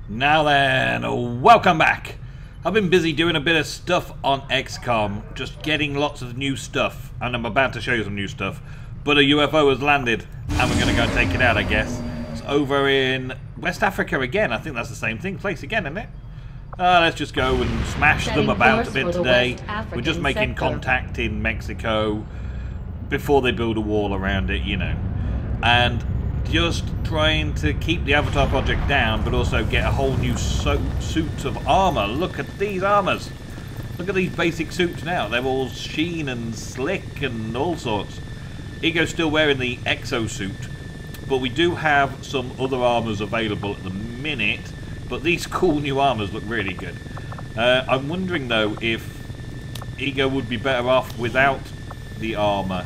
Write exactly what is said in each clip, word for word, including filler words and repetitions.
Now then, welcome back. I've been busy doing a bit of stuff on X COM, just getting lots of new stuff, and I'm about to show you some new stuff. But a U F O has landed, and we're going to go and take it out, I guess. It's over in West Africa again. I think that's the same thing, place again, isn't it? Uh, let's just go and smash them about a bit today. We're just making contact in Mexico before they build a wall around it, you know. And just trying to keep the Avatar project down, but also get a whole new so suit of armor. Look at these armors. Look at these basic suits now. They're all sheen and slick and all sorts. Ego's still wearing the exosuit, but we do have some other armors available at the minute. But these cool new armors look really good. Uh, I'm wondering though if Ego would be better off without the armor.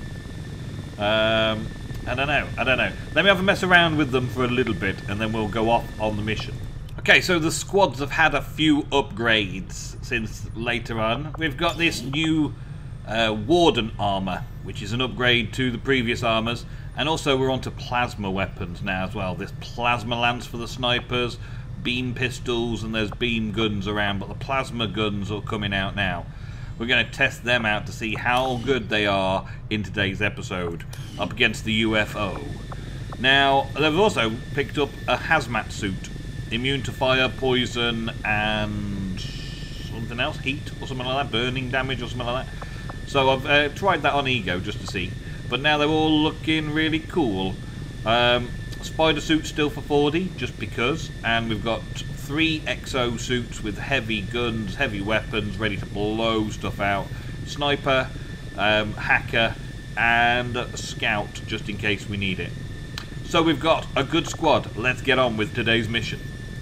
Um, I don't know, I don't know. Let me have a mess around with them for a little bit and then we'll go off on the mission. Okay, so the squads have had a few upgrades since later on. We've got this new uh, Warden armor, which is an upgrade to the previous armors. And also we're onto plasma weapons now as well. This plasma lance for the snipers, beam pistols, and there's beam guns around, but the plasma guns are coming out now. We're going to test them out to see how good they are in today's episode up against the U F O. Now, they've also picked up a hazmat suit, immune to fire, poison, and something else, heat or something like that, burning damage or something like that. So I've uh, tried that on Ego just to see, but now they're all looking really cool. Um, spider suit still for forty, just because, and we've got three exo suits with heavy guns, heavy weapons, ready to blow stuff out. Sniper, um, hacker, and scout, just in case we need it. So we've got a good squad. Let's get on with today's mission.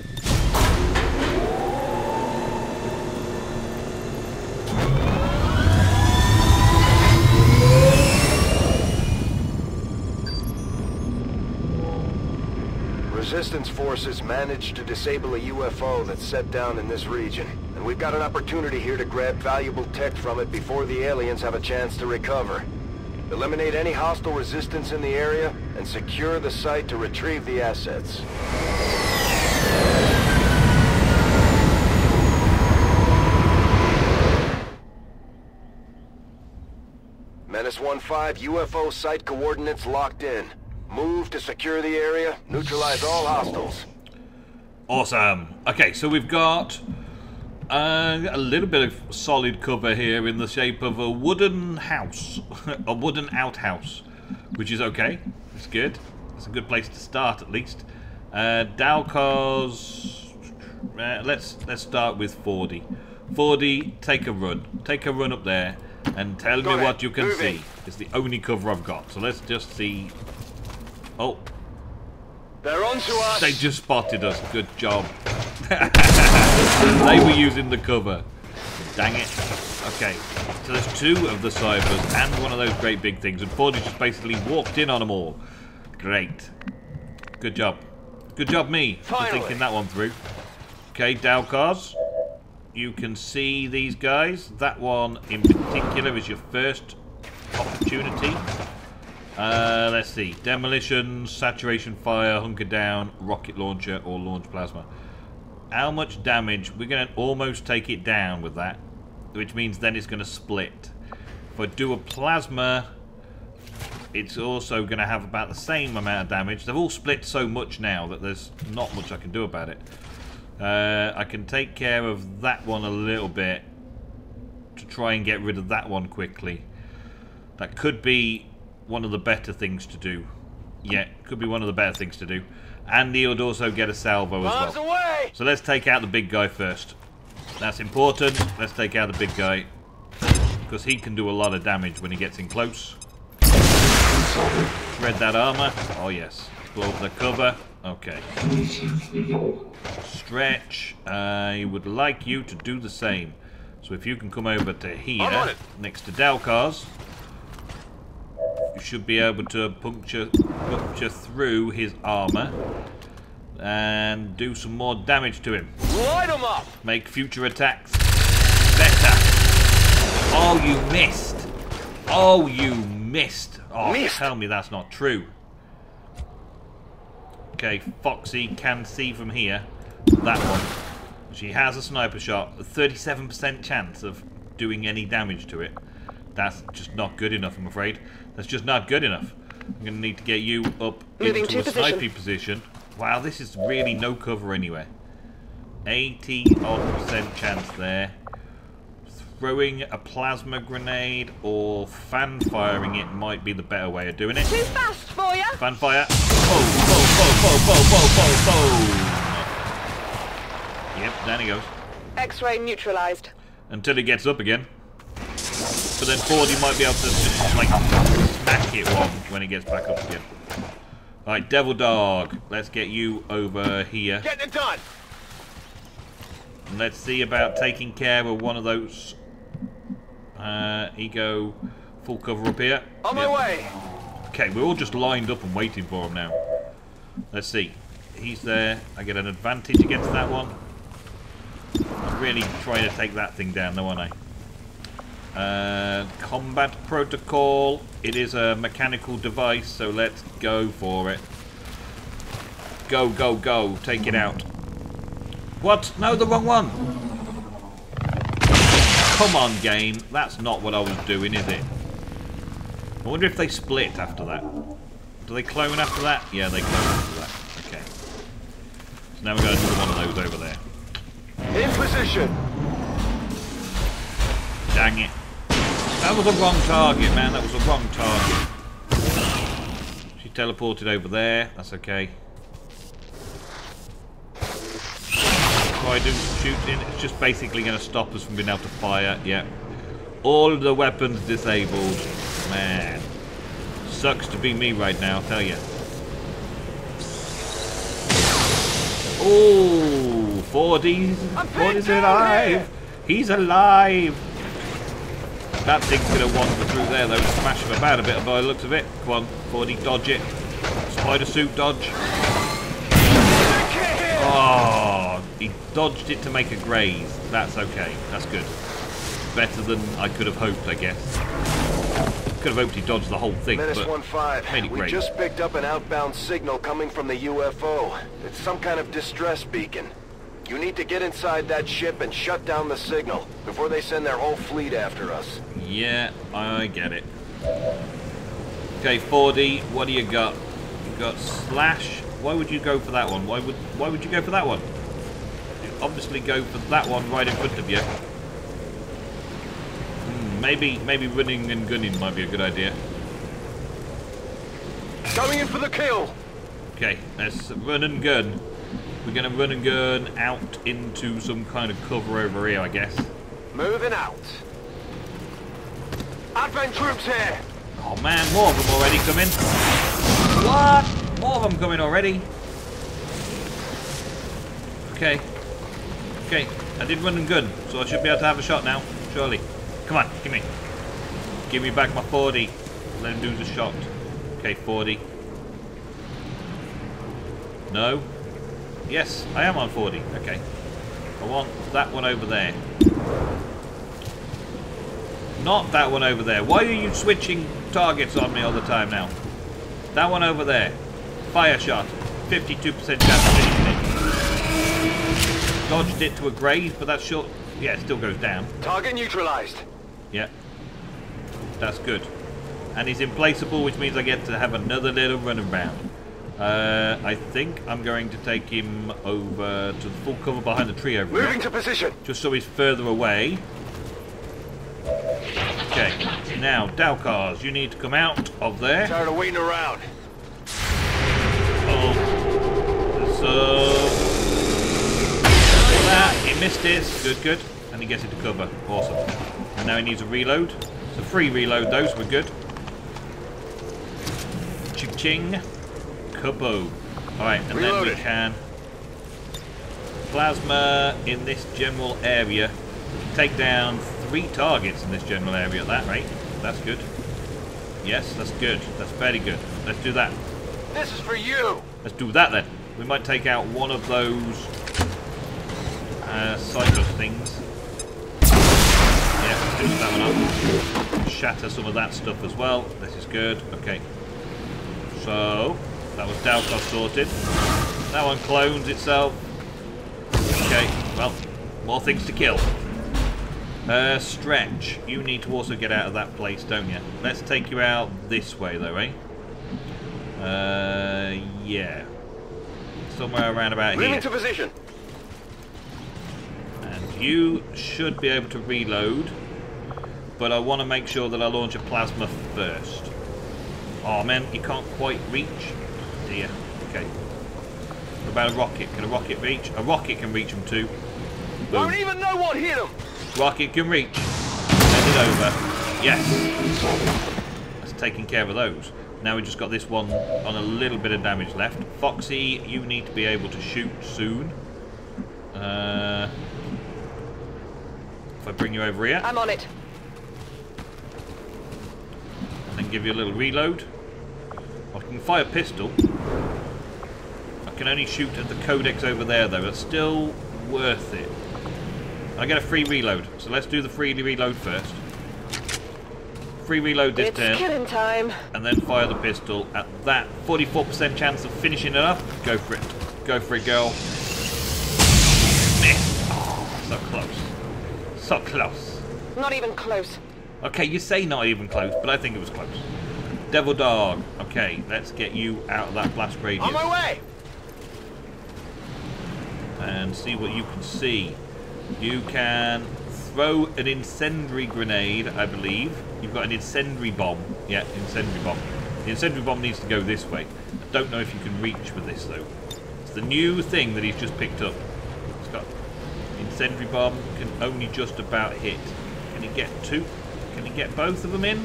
Resistance forces managed to disable a U F O that's set down in this region, and we've got an opportunity here to grab valuable tech from it before the aliens have a chance to recover. Eliminate any hostile resistance in the area, and secure the site to retrieve the assets. Menace one five, U F O site coordinates locked in. Move to secure the area, neutralize all hostiles. Awesome. Okay, so we've got uh, a little bit of solid cover here in the shape of a wooden house. A wooden outhouse, which is okay. It's good. It's a good place to start, at least. Uh, Dalkar's... Uh, let's, let's start with forty. forty, take a run. Take a run up there and tell Go me ahead. What you can Move see. In. It's the only cover I've got, so let's just see... Oh. They're onto us. They just spotted us. Good job. They were using the cover. Dang it. Okay. So there's two of the cybers and one of those great big things. And forty just basically walked in on them all. Great. Good job. Good job me for thinking that one through. Okay, Dalkars. You can see these guys. That one in particular is your first opportunity. Uh, let's see. Demolition, saturation fire, hunker down, rocket launcher, or launch plasma. How much damage? We're going to almost take it down with that, which means then it's going to split. If I do a plasma, it's also going to have about the same amount of damage. They've all split so much now that there's not much I can do about it. Uh, I can take care of that one a little bit to try and get rid of that one quickly. That could be one of the better things to do. Yeah, could be one of the better things to do. And he would also get a salvo as well. Away! So let's take out the big guy first. That's important. Let's take out the big guy, because he can do a lot of damage when he gets in close. Shred that armor. Oh yes. Blow up the cover. Okay. Stretch. I would like you to do the same. So if you can come over to here, next to Dalkar's, you should be able to puncture, puncture through his armor and do some more damage to him. Light him up! Make future attacks better. Oh, you missed. Oh, you missed. Oh, missed. Tell me that's not true. Okay, Foxy can see from here. that one. She has a sniper shot. A thirty-seven percent chance of doing any damage to it. That's just not good enough, I'm afraid. That's just not good enough. I'm going to need to get you up Moving into to a sniping position. Wow, this is really no cover anyway. eighty odd percent chance there. Throwing a plasma grenade or fan firing it might be the better way of doing it. Too fast for ya. Fan fire. Boom, boom, boom, boom, boom, boom, boom, boom. Yep, down he goes. X-ray neutralized. Until he gets up again. But then forty might be able to just, like, smack it one when he gets back up again. Right, Devil Dog, let's get you over here. Getting it done. And let's see about taking care of one of those. Uh, ego, full cover up here. On my Yep. way. Okay, we're all just lined up and waiting for him now. Let's see. He's there. I get an advantage against that one. I'm really trying to take that thing down, though, aren't I? Uh, combat protocol. It is a mechanical device, so let's go for it. Go, go, go. Take it out. What? No, the wrong one. Come on, game. That's not what I was doing, is it? I wonder if they split after that. Do they clone after that? Yeah, they clone after that. Okay. So now we've got another one of those over there. In position. Dang it. That was a wrong target, man. That was a wrong target. She teleported over there. That's okay. Try doing some shooting. It's just basically going to stop us from being able to fire. Yeah. All the weapons disabled. Man. Sucks to be me right now, I'll tell you. Oh, forties. forties alive. He's alive. That thing's going to wander through there, though. Smash him about a bit by the looks of it. Come on, forty, dodge it. Spider suit dodge. Oh, he dodged it to make a graze. That's okay. That's good. Better than I could have hoped, I guess. Could have hoped he dodged the whole thing, Menace but one five. made it We great. just picked up an outbound signal coming from the U F O. It's some kind of distress beacon. You need to get inside that ship and shut down the signal before they send their whole fleet after us. Yeah, I get it. Okay, four D, what do you got? You got Slash. Why would you go for that one? Why would why would you go for that one? You obviously go for that one right in front of you. Hmm, maybe maybe running and gunning might be a good idea. Coming in for the kill. Okay, let's run and gun. We're gonna run and gun out into some kind of cover over here, I guess. Moving out. Advent troops here. Oh man, more of them already coming. What? More of them coming already. Okay. Okay, I did run and gun, so I should be able to have a shot now, surely. Come on, give me. Give me back my forty. Let him do the shot. Okay, forty. No. Yes, I am on forty. Okay. I want that one over there. Not that one over there. Why are you switching targets on me all the time now? That one over there. Fire shot. fifty-two percent chance of hitting it. Dodged it to a graze, but that's short. Yeah, it still goes down. Target neutralized. Yeah. That's good. And he's implaceable, which means I get to have another little run around. Uh, I think I'm going to take him over to the full cover behind the tree over Moving here. to position. Just so he's further away. Okay, now, Dalcars, you need to come out of there. Tired of waiting around. Oh. So... that, he missed it. Good, good. And he gets into cover. Awesome. And now he needs a reload. It's a free reload, though, so we're good. Ching-ching. Kaboom. Alright, and Reloaded. then we can... plasma in this general area. We can take down three targets in this general area at that rate. That's good. Yes, that's good. That's very good. Let's do that. This is for you. Let's do that then. We might take out one of those uh, cyclist things. Yeah, let's do that one up. Shatter some of that stuff as well. This is good. Okay. So, that was Dalcos sorted. That one clones itself. Okay, well, more things to kill. Uh, Stretch, you need to also get out of that place, don't you? Let's take you out this way, though, eh? Uh, yeah. Somewhere around about here. Moving to position. And you should be able to reload, but I want to make sure that I launch a plasma first. Oh man, you can't quite reach. Oh, dear. Okay. What about a rocket? Can a rocket reach? A rocket can reach them too. Boom. Don't even know what hit him. Rocket can reach. Send it over. Yes. That's taking care of those. Now we just got this one on a little bit of damage left. Foxy, you need to be able to shoot soon. Uh, if I bring you over here. I'm on it. And then give you a little reload. I can fire a pistol. I can only shoot at the codex over there though. It's still worth it. I get a free reload, so let's do the free reload first. Free reload this It's turn, killing time. and then fire the pistol at that forty-four percent chance of finishing it up. Go for it. Go for it, girl. Miss. Oh, so close. So close. Not even close. Okay, you say not even close, but I think it was close. Devil Dog. Okay, let's get you out of that blast radius. On my way. And see what you can see. You can throw an incendiary grenade, I believe. You've got an incendiary bomb. Yeah, incendiary bomb. The incendiary bomb needs to go this way. I don't know if you can reach with this, though. It's the new thing that he's just picked up. It's got incendiary bomb, can only just about hit. Can he get two? Can he get both of them in?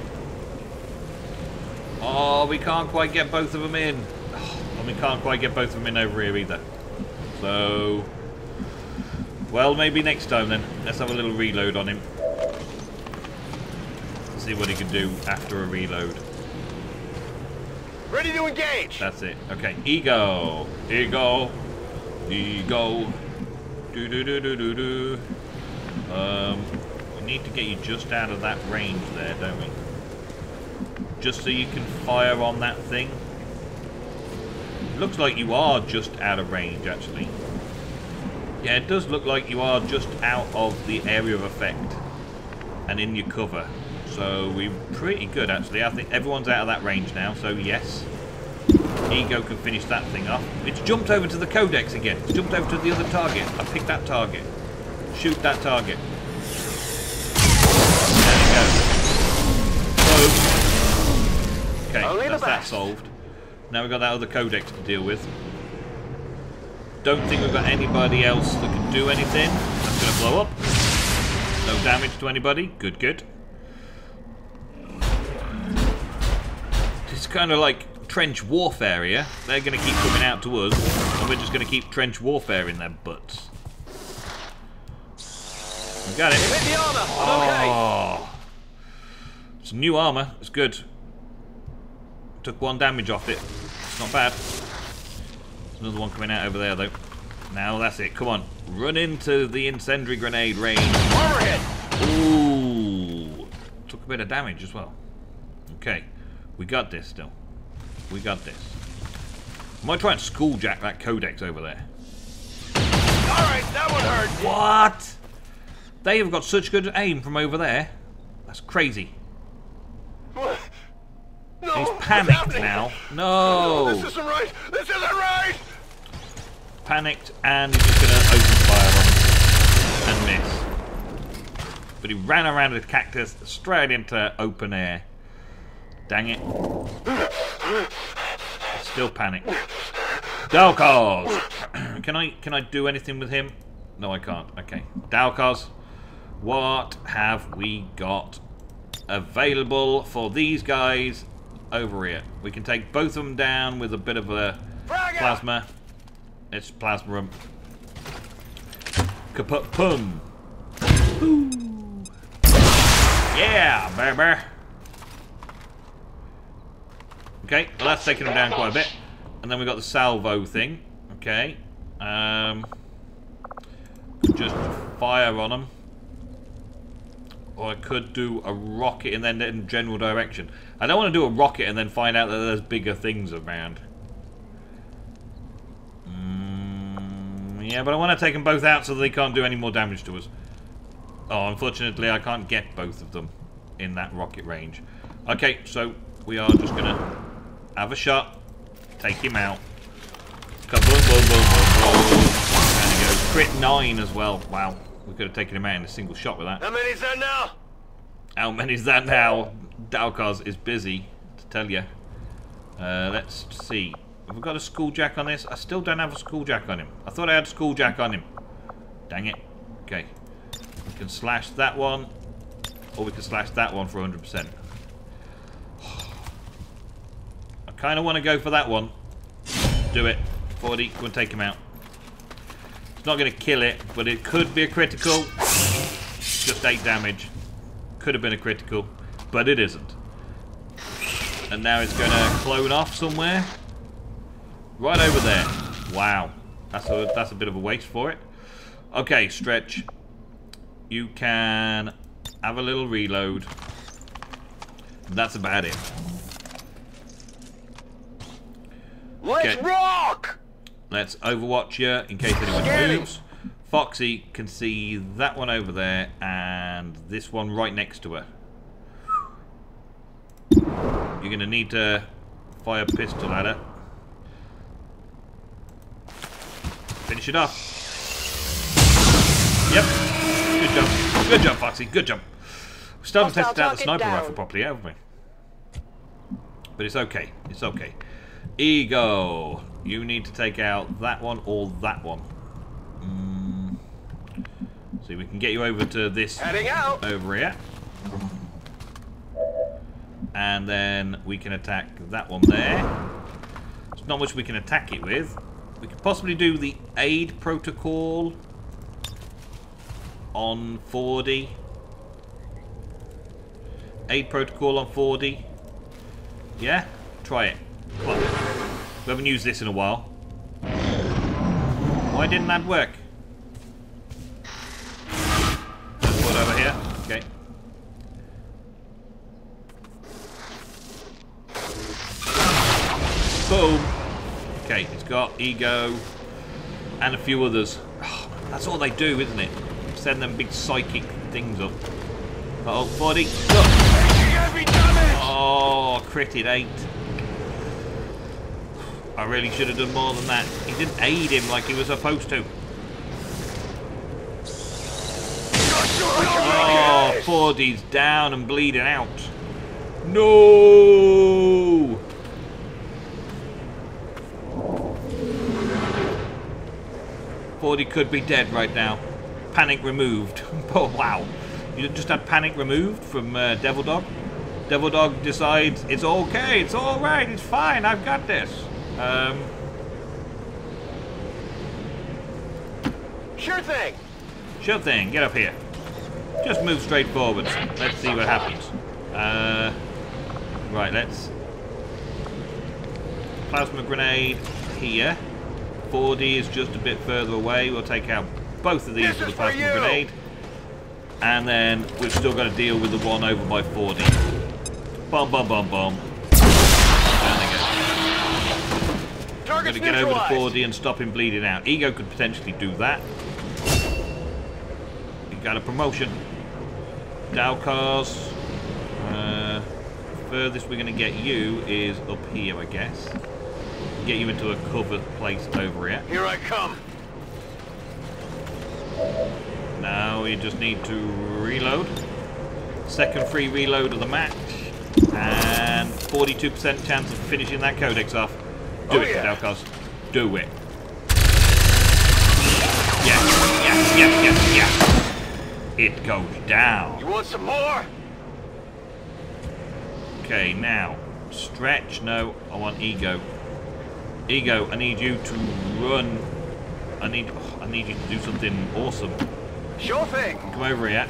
Oh, we can't quite get both of them in. Oh, and we can't quite get both of them in over here either. So... well, maybe next time then. Let's have a little reload on him. See what he can do after a reload. Ready to engage. That's it. Okay, ego. Ego. Ego. Do do do do do do. Um, we need to get you just out of that range there, don't we? Just so you can fire on that thing. Looks like you are just out of range, actually. Yeah, it does look like you are just out of the area of effect and in your cover. So we're pretty good, actually. I think everyone's out of that range now, so yes. Ego can finish that thing off. It's jumped over to the codex again. It's jumped over to the other target. I picked that target. Shoot that target. There we go. Boom. Okay, Only that's the that best. solved. Now we've got that other codex to deal with. Don't think we've got anybody else that can do anything. That's going to blow up. No damage to anybody. Good, good. It's kind of like trench warfare here. They're going to keep coming out to us, and we're just going to keep trench warfare in their butts. We got it. Hit the armor. I'm okay. Oh. It's new armor. It's good. Took one damage off it. It's not bad. There's another one coming out over there, though. Now that's it. Come on. Run into the incendiary grenade range. Overhead. Ooh. Took a bit of damage as well. Okay. We got this still. We got this. I might try and schooljack that codex over there. Alright, that one hurt. What? They have got such good aim from over there. That's crazy. What? No, He's what's panicked happening? now. No! This isn't right. This isn't right. Panicked, and he's just going to open fire on him and miss. But he ran around the cactus straight into open air. Dang it. Still panicked. Dalkos! Can I can I do anything with him? No, I can't. Okay. Dalkos, what have we got available for these guys over here? We can take both of them down with a bit of a Frag out. plasma. It's plasma room. Kaput pum. Yeah, baby. Okay, well that's taking them down quite a bit. And then we've got the salvo thing. Okay. Um, just fire on them. Or I could do a rocket and then in general direction. I don't want to do a rocket and then find out that there's bigger things around. Mm, Yeah, but I want to take them both out so that they can't do any more damage to us. Oh, unfortunately, I can't get both of them in that rocket range. Okay, so we are just going to have a shot. Take him out. Boom, boom, boom, boom, boom. And he goes. Crit nine as well. Wow. We could have taken him out in a single shot with that. How many is that now? How many is that now? Dalkars is busy, to tell you. Uh, let's see. Have we got a schooljack on this? I still don't have a schooljack on him. I thought I had a schooljack on him. Dang it. Okay. We can slash that one. Or we can slash that one for one hundred percent. I kind of want to go for that one. Do it. forty. Go and take him out. It's not going to kill it, but it could be a critical. Just eight damage. Could have been a critical, but it isn't. And now it's going to clone off somewhere. Right over there. Wow. That's a, that's a bit of a waste for it. Okay, Stretch. You can have a little reload. That's about it. Let's Okay. rock! Let's overwatch you in case anyone Scanning. moves. Foxy can see that one over there and this one right next to her. You're going to need to fire a pistol at her. Finish it off. Yep. Good job. Good job, Foxy. Good job. We still haven't Hostile tested out the target sniper down. rifle properly, haven't we? But it's okay. It's okay. Ego. You need to take out that one or that one. Mm. See, we can get you over to this Heading out. over here. And then we can attack that one there. There's not much we can attack it with. We could possibly do the aid protocol on forty. Aid protocol on forty. Yeah? Try it. Come on. We haven't used this in a while. Why didn't that work? Let's put it over here. Okay. Boom. Okay, it's got Ego and a few others. Oh, that's all they do, isn't it? Send them big psychic things up. Uh oh, forty. Look. Oh, critted eight. I really should have done more than that. He didn't aid him like he was supposed to. Oh, forty's down and bleeding out. No! forty could be dead right now. Panic removed. Oh, wow. You just had panic removed from uh, Devil Dog? Devil Dog decides, it's okay, it's alright, it's fine, I've got this. Um, Sure thing. sure thing, get up here. Just move straight forwards. Let's see what happens. Uh, right, let's... Plasma grenade here. forty is just a bit further away. We'll take out both of these This with a is for plasma you. grenade. And then we've still got to deal with the one over by forty. Bum, bum, bum, bum. Down they go. I'm Target's going to get over to neutralized. forty and stop him bleeding out. Ego could potentially do that. You got a promotion. Dalkars. Uh, furthest we're going to get you is up here, I guess. Get you into a covered place over here. Here I come. Now you just need to reload. Second free reload of the match. And forty-two percent chance of finishing that codex off. Do Oh, it, yeah. Dalkars. Do it. Yes, yes, yes, yes, yes. It goes down. You want some more? Okay, now. Stretch. No, I want Ego. Ego, I need you to run. I need oh, I need you to do something awesome. Sure thing. Come over here.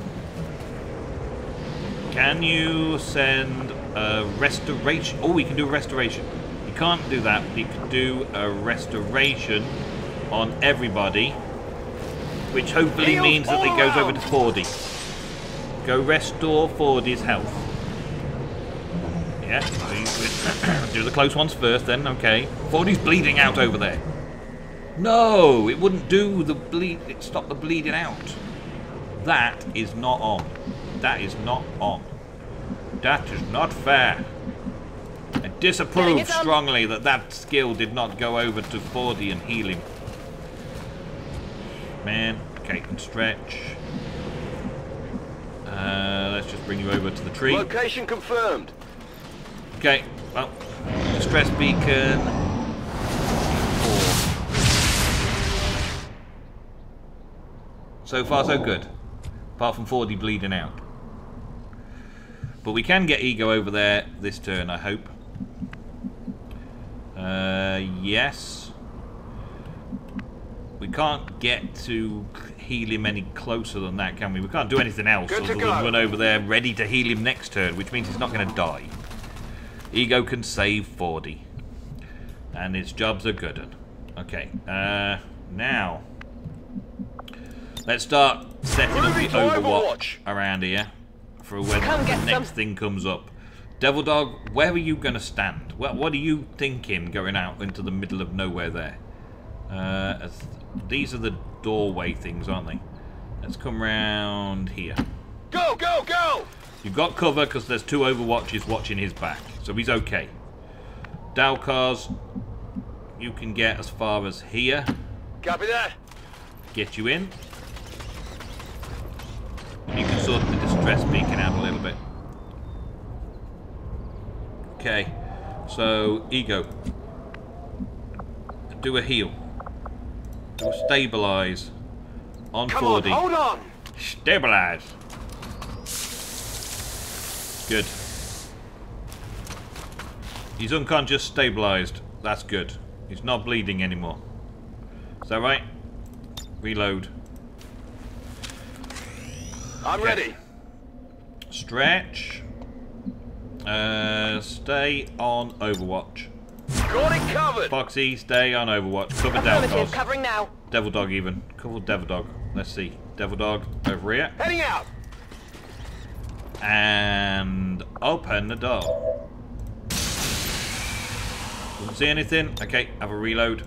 Can you send a restoration? Oh, we can do a restoration. You can't do that. You can do a restoration on everybody, which hopefully Heal means that it all goes over round. to forty. Go restore forty's health. Yeah, so you- do the close ones first then, okay. forty's bleeding out over there. No, it wouldn't do the bleed. It stopped the bleeding out. That is not on. That is not on. That is not fair. I disapprove strongly that that skill did not go over to forty and heal him. Man, okay, and stretch. Uh, let's just bring you over to the tree. Location confirmed. Okay, well, distress beacon. So far, so good. Apart from forty bleeding out. But we can get Ego over there this turn, I hope. Uh, yes. We can't get to heal him any closer than that, can we? We can't do anything else other than run over there ready to heal him next turn, which means he's not going to die. Ego can save forty. And his job's a good one. Okay, uh, now... let's start setting up the Overwatch around here for when the next thing comes up. Devil Dog, where are you going to stand? What, what are you thinking going out into the middle of nowhere there? Uh, as, these are the doorway things, aren't they? Let's come round here. Go, go, go! You've got cover because there's two Overwatches watching his back, so he's okay. Dalcars, you can get as far as here. Copy that. Get you in. You can sort the distress beacon out a little bit. Okay, so Ego, do a heal. Do a stabilize on Come forty. on, hold on. Stabilize. Good. He's unconscious, stabilized. That's good. He's not bleeding anymore. Is that right? Reload. I'm okay. ready. Stretch. Uh, stay on Overwatch. Got it covered. Foxy, stay on Overwatch. Cover Affirmative, Dalcos. covering now. Devil Dog even. Cover Devil Dog. Let's see. Devil Dog over here. Heading out. And open the door. Doesn't see anything. Okay, have a reload.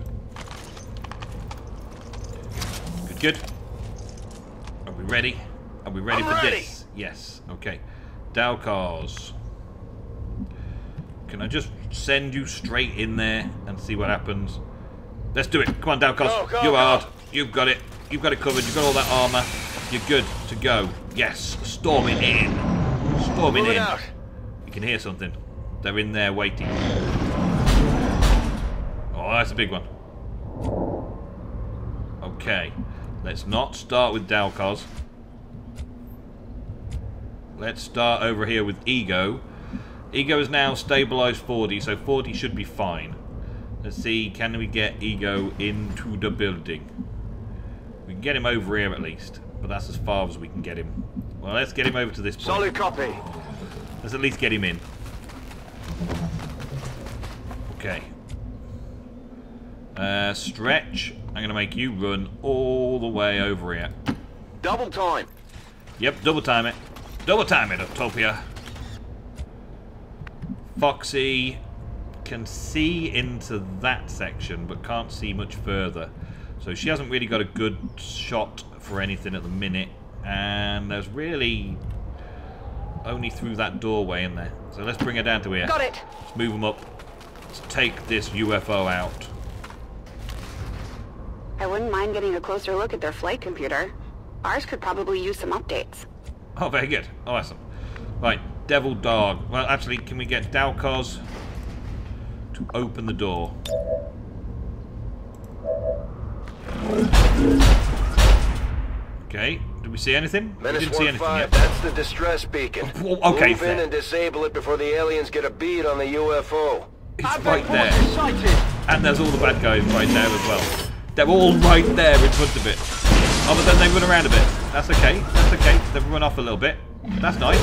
Good, good. Are we ready? Are we ready I'm for ready. this? Yes. Okay. Dalcars. Can I just send you straight in there and see what happens? Let's do it. Come on, Dalcars. Go, go, You're go. hard. You've got it. You've got it covered. You've got all that armor. You're good to go. Yes. Storming in. Storming Moving in. out. You can hear something. They're in there waiting. Oh, that's a big one. Okay. Let's not start with Dalcos. Let's start over here with Ego. Ego is now stabilized forty, so forty should be fine. Let's see, can we get Ego into the building? We can get him over here at least, but that's as far as we can get him. Well, let's get him over to this point. Solid copy. Let's at least get him in. Okay. Uh, stretch. I'm going to make you run all the way over here. Double time. Yep, double time it. Double time it, Utopia. Foxy can see into that section, but can't see much further. So she hasn't really got a good shot for anything at the minute. And there's really only through that doorway in there. So let's bring her down to here. Got it. Let's move them up. Let's take this U F O out. I wouldn't mind getting a closer look at their flight computer. Ours could probably use some updates. Oh, very good. Awesome. Right, Devil Dog. Well, actually, can we get Dalcos to open the door? Okay, did we see anything? We Menace didn't see one anything five, yet. that's the distress beacon. Oh, okay, Move fair. in and disable it before the aliens get a bead on the U F O. It's right there. And there's all the bad guys right there as well. They're all right there in front of it. Oh, but then they run around a bit. That's okay. That's okay. They've run off a little bit. That's nice.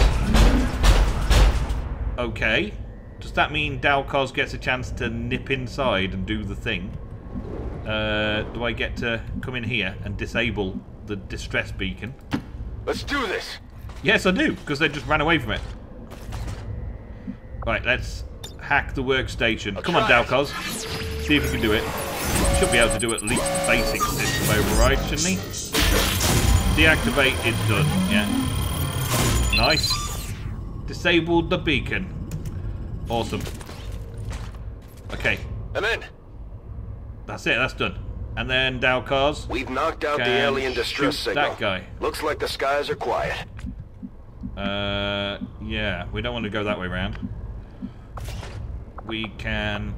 Okay. Does that mean Dalcos gets a chance to nip inside and do the thing? Uh, do I get to come in here and disable the distress beacon? Let's do this. Yes, I do, because they just ran away from it. Right, let's hack the workstation. I'll Come on, try it. Dalcos. See if you can do it. should be able to do at least the basic system override, shouldn't he? Deactivate is done, yeah. Nice. Disabled the beacon. Awesome. Okay. I'm in. That's it, that's done. And then Dalcars. We've knocked out the can alien distress shoot signal. that guy. Looks like the skies are quiet. Uh, yeah, we don't want to go that way round. We can...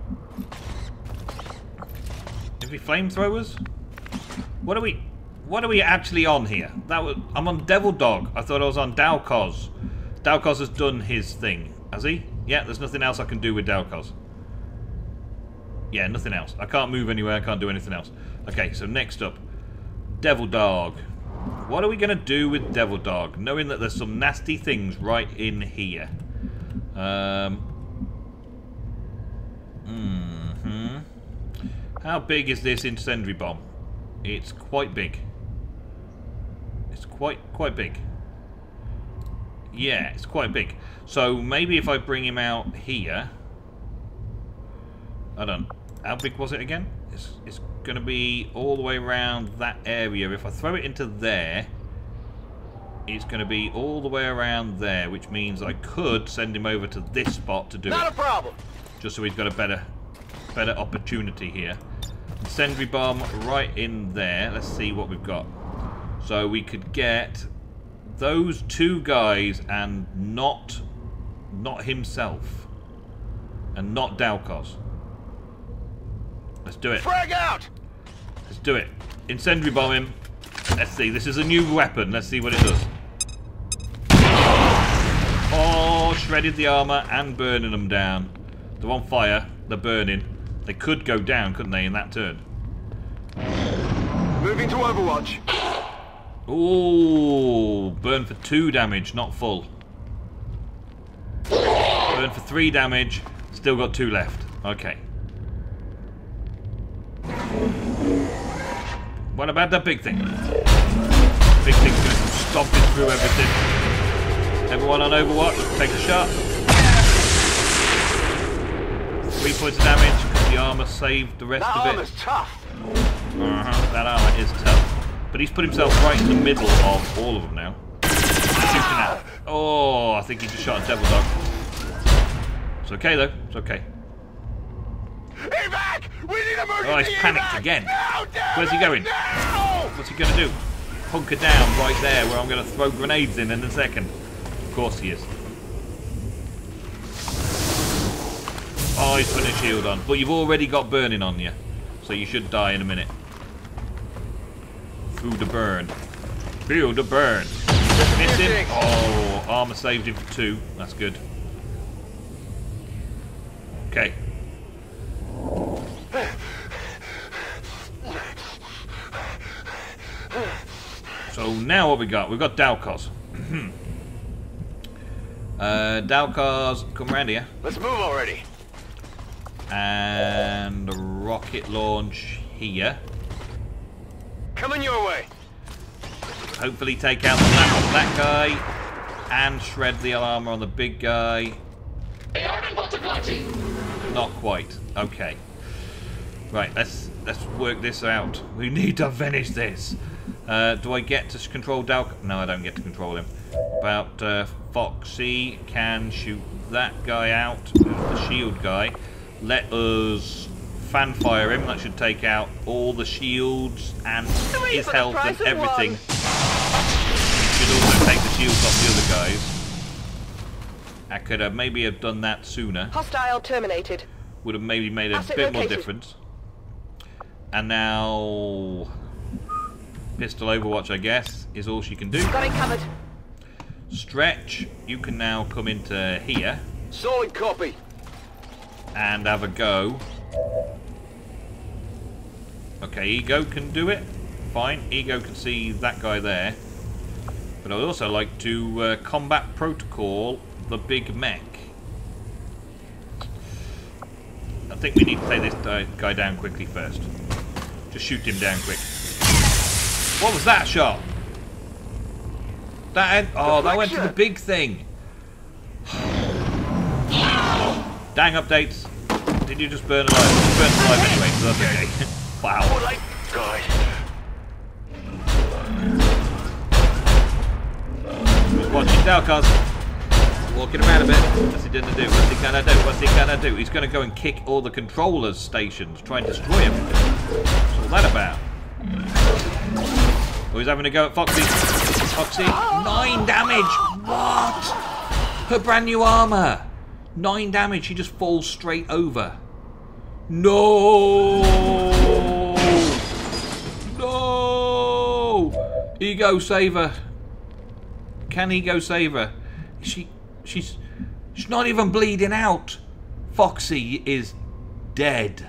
Is he flamethrowers? What are we... What are we actually on here? That was... I'm on Devil Dog. I thought I was on Dalcos. Dalcos has done his thing. Has he? Yeah, there's nothing else I can do with Dalcos. Yeah, nothing else. I can't move anywhere. I can't do anything else. Okay, so next up. Devil Dog. What are we going to do with Devil Dog? Knowing that there's some nasty things right in here. Um... Mm-hmm. How big is this incendiary bomb? It's quite big. It's quite, quite big. Yeah, it's quite big. So maybe if I bring him out here... I don't know. How big was it again? It's, it's going to be all the way around that area. If I throw it into there, it's going to be all the way around there, which means I could send him over to this spot to do Not it. a problem. Just so he's got a better, better opportunity here. Incendiary bomb right in there. Let's see what we've got. So we could get those two guys and not, not himself, and not Dalcos. Let's do it. Frag out! Let's do it. Incendiary bomb him. Let's see. This is a new weapon. Let's see what it does. Oh, shredded the armor and burning them down. They're on fire. They're burning. They could go down, couldn't they, in that turn? Moving to Overwatch. Ooh, burn for two damage, not full. Burn for three damage. Still got two left. Okay. What about that big thing? Big thing's going to come stomping through everything. Everyone on Overwatch, take a shot. Three points of damage because the armor saved the rest That of it. armor's tough. Uh-huh, that armor is tough. But he's put himself right in the middle of all of them now. Shooting at. Oh, I think he just shot a Devil Dog. It's okay though, it's okay. Evac! We need emergency Oh, he's panicked evac! again. No, damn Where's he it, going? no! What's he going to do? Hunker down right there where I'm going to throw grenades in in a second. Of course he is. Oh, he's putting a shield on. But you've already got burning on you. So you should die in a minute. Through the burn. Feel the burn. Miss him. Oh, armor saved him for two. That's good. Okay. So now what we got? We've got Dalcos. uh, Dalcos, come round here. Let's move already. And a rocket launch here. Coming your way. Hopefully take out the map on that guy. And shred the armor on the big guy. Not quite. Okay. Right, let's let's work this out. We need to finish this. Uh, do I get to control Dalcos? No, I don't get to control him. About uh, Foxy can shoot that guy out, the shield guy. Let us fan fire him. That should take out all the shields and Three his for the health price and of everything. one. Should also take the shields off the other guys. I could have maybe have done that sooner. Hostile terminated. Would have maybe made a Asset bit more located. difference. And now pistol Overwatch, I guess, is all she can do. Got it covered. Stretch, you can now come into here Solid copy. and have a go. Okay, Ego can do it. Fine, Ego can see that guy there. But I'd also like to uh, combat protocol the big mech. I think we need to take this uh, guy down quickly first. Just shoot him down quick. What was that shot? That had, oh, that went to the big thing. Dang updates. Did you just burn alive? You burned alive anyway, so that's okay. Wow. All right, guys. Watching Dalcos. Walking around a bit. What's he gonna do? What's he gonna do? What's he gonna do? He's gonna go and kick all the controllers' stations, try and destroy everything. What's all that about? Oh, he's having a go at Foxy. Foxy. Nine damage! What? Her brand new armor. Nine damage. She just falls straight over. No! No! Ego save her. Can Ego save her? She, she's, she's not even bleeding out. Foxy is dead.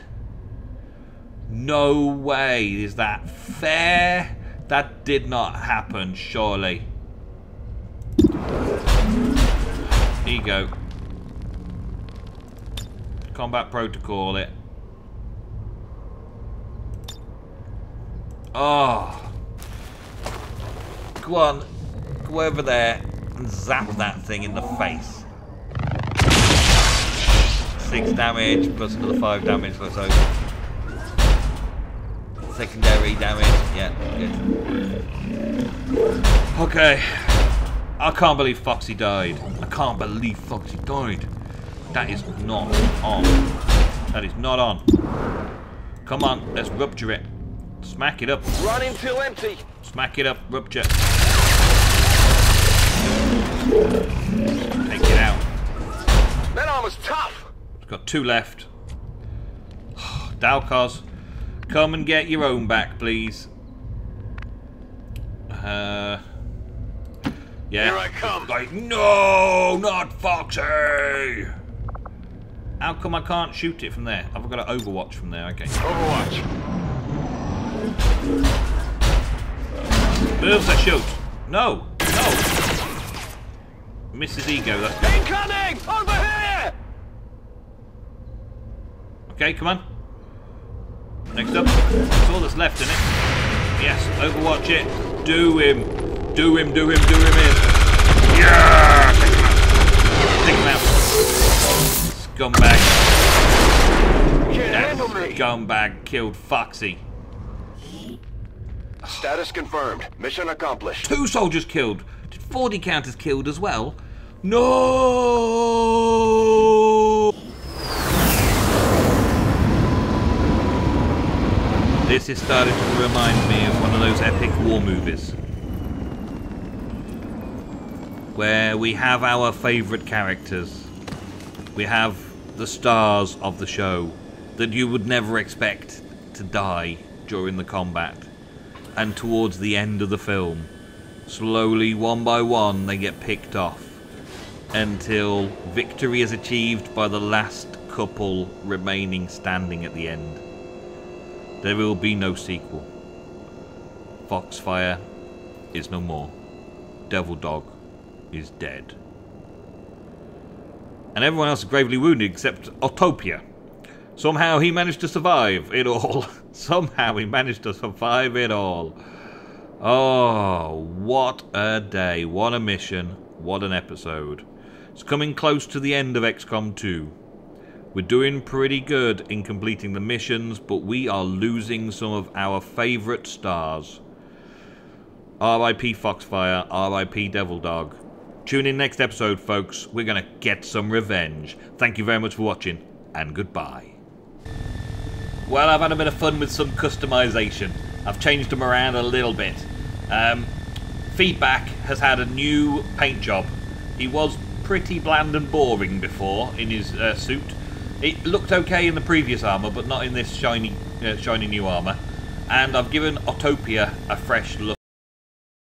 No way. Is that fair? That did not happen, surely. Ego. Combat protocol it. Oh. Go on. Go over there and zap that thing in the face. Six damage plus another five damage or so. Secondary damage. Yeah, good. Okay. I can't believe Foxy died. I can't believe Foxy died. That is not on. That is not on. Come on, let's rupture it. Smack it up. Run into empty. Smack it up, rupture. Take it out. That armor's tough. It's got two left. Dalcos, come and get your own back, please. Uh, yeah. Here I come. Like, no, not Foxy. How come I can't shoot it from there? I've got to Overwatch from there. Okay. Overwatch. Moves that shoot. No, no. Misses Ego. That's good. Incoming! Over here! Okay, come on. Next up. That's all that's left in it. Yes, Overwatch it. Do him. Do him, do him, do him in. Yeah! Take him out. Take him out. Scumbag. Can't handle me. Scumbag killed Foxy. Status confirmed. Mission accomplished. Two soldiers killed. Did forty counters killed as well? No! This is starting to remind me of one of those epic war movies. Where we have our favourite characters. We have the stars of the show that you would never expect to die during the combat. And towards the end of the film, slowly, one by one, they get picked off. Until victory is achieved by the last couple remaining standing at the end. There will be no sequel. Foxfire is no more. Devil Dog is dead. And everyone else is gravely wounded except Autopia. Somehow he managed to survive it all. Somehow he managed to survive it all. Oh, what a day. What a mission. What an episode. It's coming close to the end of X COM two. We're doing pretty good in completing the missions, but we are losing some of our favourite stars. R I P Foxfire, R I P Devil Dog. Tune in next episode, folks. We're going to get some revenge. Thank you very much for watching, and goodbye. Well, I've had a bit of fun with some customization. I've changed them around a little bit. Um, Feedback has had a new paint job. He was pretty bland and boring before in his uh, suit. It looked okay in the previous armour, but not in this shiny, uh, shiny new armour. And I've given Autopia a fresh look.